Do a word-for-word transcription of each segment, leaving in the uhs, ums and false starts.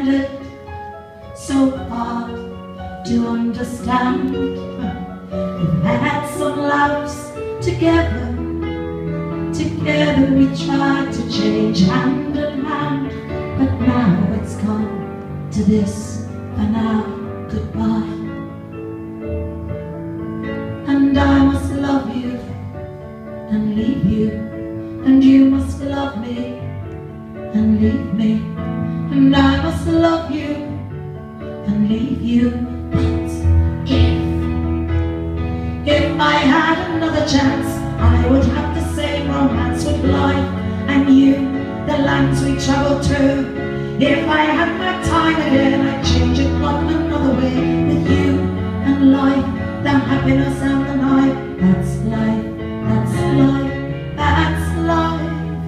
find it so hard to understand. We've had some laughs together. Together we tried to change hand in hand, but now it's come to this, for now, goodbye. And I must love you and leave you, and you must love me and leave me, and I must love you and leave you. But if, if I had another chance, I would have the same romance with life and you, the lands we traveled through. If I had my time again, I'd change it one another way, with you and life, the happiness and the night. That's life, that's life, that's life.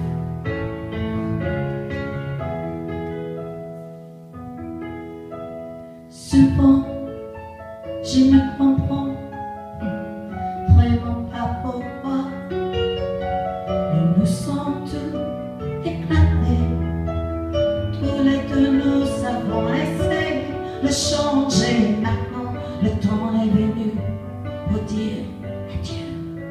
Souvent, je me comprends vraiment pas pourquoi nous nous sommes tous éclatés. Tous les deux nous avons essayé de changer. Maintenant, le temps est venu pour dire adieu.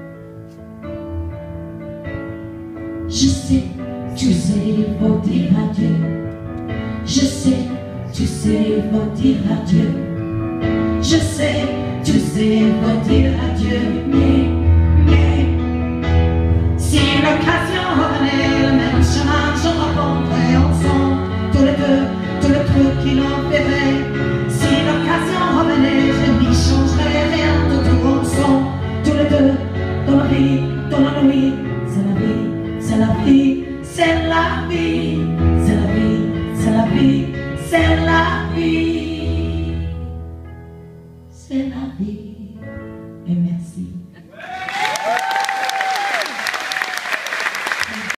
Je sais, tu sais, il faut dire adieu. Je sais, tu sais, il faut dire adieu. Je sais, tu sais, il faut dire adieu. Mais, mais, si l'occasion revenait, le même chemin, je reprendrais ensemble tous les deux, tous les trucs qui l'ont fait. Si l'occasion revenait, je n'y changerais rien de tout ensemble, tous les deux, dans la vie, dans la nuit. C'est la vie, c'est la vie, c'est la vie, c'est la vie, c'est la vie, c'est la vie, c'est la vie.